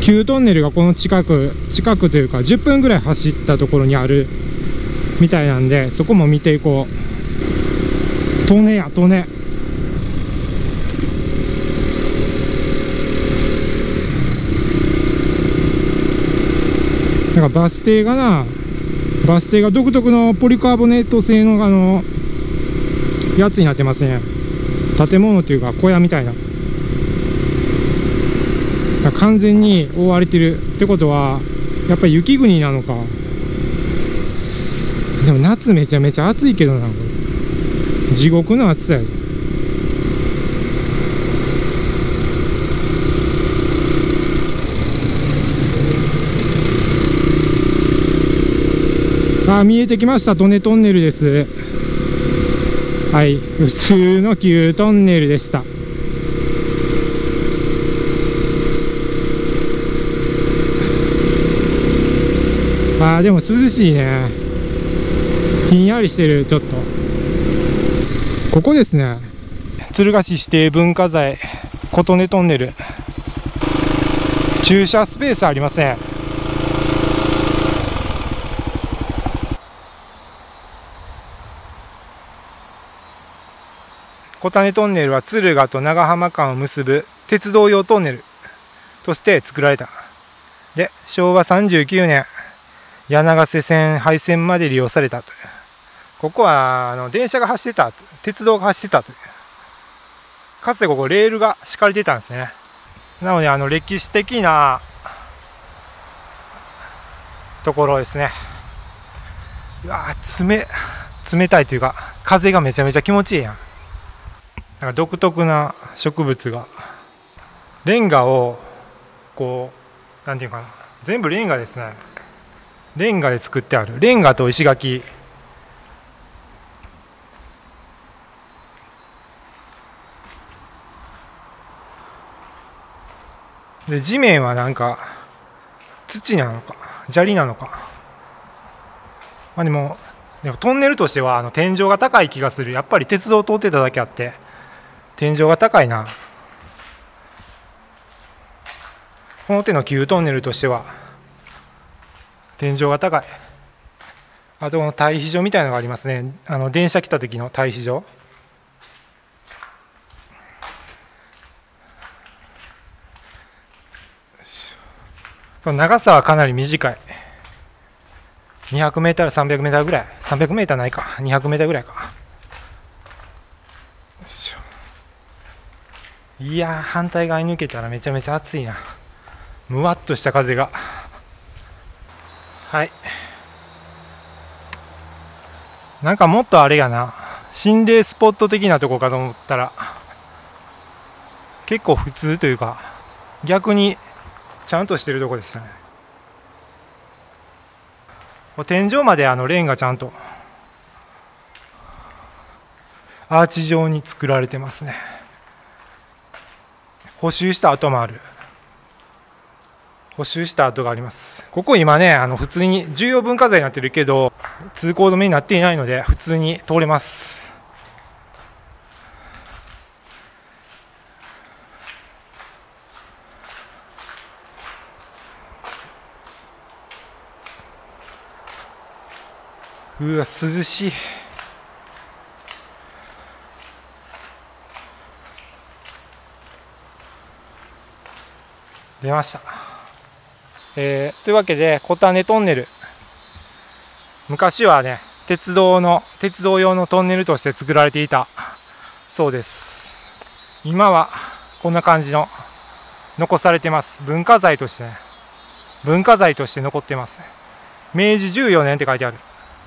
旧トンネルがこの近くというか10分ぐらい走ったところにあるみたいなんで、そこも見ていこう。利根や利根。なんかバス停が独特のポリカーボネート製のやつになってますね。建物というか小屋みたいな。完全に覆われてるってことはやっぱり雪国なのか。でも夏めちゃめちゃ暑いけどな、これ地獄の暑さや。見えてきました。利根トンネルです。はい、普通の旧トンネルでした。でも涼しいね。ひんやりしてる。ちょっとここですね。敦賀市指定文化財琴音トンネル。駐車スペースありません。琴音トンネルは敦賀と長浜間を結ぶ鉄道用トンネルとして作られた。で、昭和39年柳瀬線廃線まで利用されたという。ここは電車が走ってた、鉄道が走ってたという。かつてここレールが敷かれてたんですね。なので歴史的なところですね。うわ冷たいというか風がめちゃめちゃ気持ちいいやん。なんか独特な植物が、レンガをこうなんていうかな、全部レンガですね。レンガで作ってある。レンガと石垣。で地面はなんか土なのか砂利なのか。でもトンネルとしては天井が高い気がする。やっぱり鉄道通ってただけあって天井が高いな。この手の旧トンネルとしては天井が高い。あとこの退避所みたいなのがありますね。電車来た時の退避所。長さはかなり短い。200メーター、300メーターぐらい。300メーターないか。200メーターぐらいか。いやー、反対側に抜けたらめちゃめちゃ暑いな。むわっとした風が。はい。なんかもっとあれやな、心霊スポット的なとこかと思ったら結構普通というか逆にちゃんとしてるとこでしたね。天井までレンガちゃんとアーチ状に作られてますね。補修した跡もある。補修した跡があります。ここ今ね普通に重要文化財になってるけど通行止めになっていないので普通に通れます。うわ涼しい。出ました。というわけで琴音トンネル、昔はね鉄道用のトンネルとして作られていたそうです。今はこんな感じの残されてます。文化財として残ってます。明治14年って書いてある。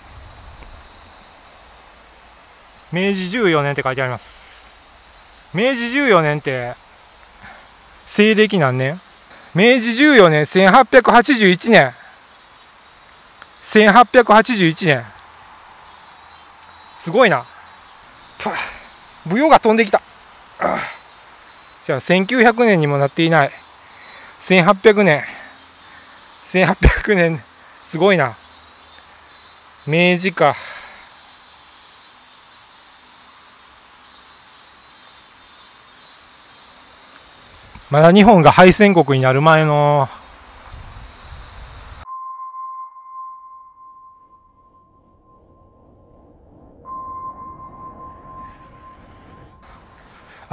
明治14年って書いてあります。明治14年って西暦何年？明治14年1881年。1881年。すごいな。舞踊が飛んできた。じゃあ1900年にもなっていない。1800年。1800年。すごいな。明治か。まだ日本が敗戦国になる前の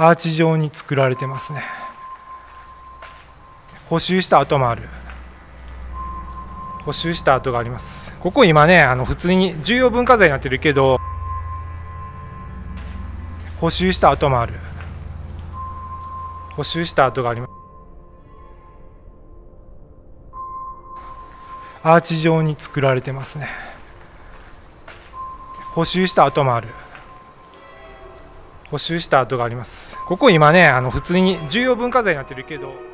アーチ状に作られてますね。補修した跡もある。補修した跡があります。ここ今ね、普通に重要文化財になってるけど、補修した跡もある。補修した跡があります。アーチ状に作られてますね。補修した跡もある。補修した跡があります。ここ今ね、普通に重要文化財になってるけど。